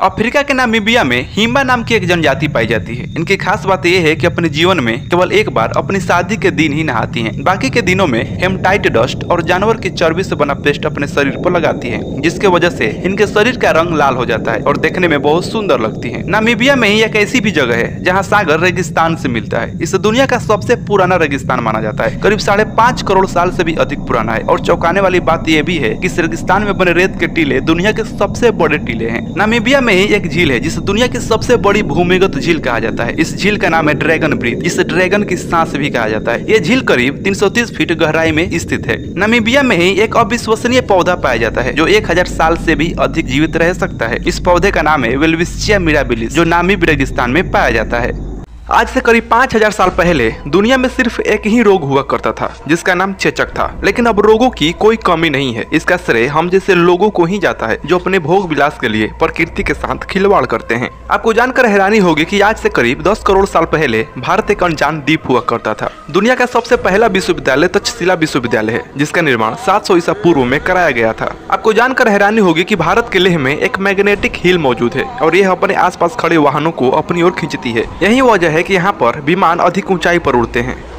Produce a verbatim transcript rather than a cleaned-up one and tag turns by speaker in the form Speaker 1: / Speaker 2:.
Speaker 1: Africa के Namibia में Himba नाम की एक जनजाति पाई जाती है। इनकी खास बात यह है कि अपने जीवन में केवल एक बार अपनी शादी के दिन ही नहाती हैं। बाकी के दिनों में हेमटाइट डस्ट और जानवर की चर्बी से बना पेस्ट अपने शरीर पर लगाती हैं, जिसके वजह से इनके शरीर का रंग लाल हो जाता है और देखने में बहुत सुंदर लगती है। नामीबिया में ही एक ऐसी भी जगह है जहाँ सागर रेगिस्तान से मिलता है। इसे दुनिया का सबसे पुराना रेगिस्तान माना जाता है, करीब साढ़े पाँच करोड़ साल से भी अधिक पुराना है। और चौंकाने वाली बात यह भी है कि इस रेगिस्तान में बने रेत के टीले दुनिया के सबसे बड़े टीले हैं। नामीबिया में ही एक झील है जिसे दुनिया की सबसे बड़ी भूमिगत झील कहा जाता है। इस झील का नाम है ड्रैगन ब्रीथ, जिसे ड्रैगन की सांस भी कहा जाता है। ये झील करीब तीन सौ तीस फीट गहराई में स्थित है। नामीबिया में ही एक अविश्वसनीय पौधा पाया जाता है जो एक हजार साल से भी अधिक जीवित रह सकता है। इस पौधे का नाम है वेल्विस्चिया मिराबिलिस, जो नामीब रेगिस्तान में पाया जाता है। आज से करीब पाँच हजार साल पहले दुनिया में सिर्फ एक ही रोग हुआ करता था जिसका नाम चेचक था, लेकिन अब रोगों की कोई कमी नहीं है। इसका श्रेय हम जैसे लोगों को ही जाता है जो अपने भोग विलास के लिए प्रकृति के साथ खिलवाड़ करते हैं। आपको जानकर हैरानी होगी कि आज से करीब दस करोड़ साल पहले भारत एक अनजान द्वीप हुआ करता था। दुनिया का सबसे पहला विश्वविद्यालय तक्षशिला विश्वविद्यालय है, जिसका निर्माण सात सौ ईसा पूर्व में कराया गया था। आपको जानकर हैरानी होगी कि भारत के लेह में एक मैग्नेटिक हिल मौजूद है और यह अपने आसपास खड़े वाहनों को अपनी ओर खींचती है। यही वजह है कि यहाँ पर विमान अधिक ऊंचाई पर उड़ते हैं।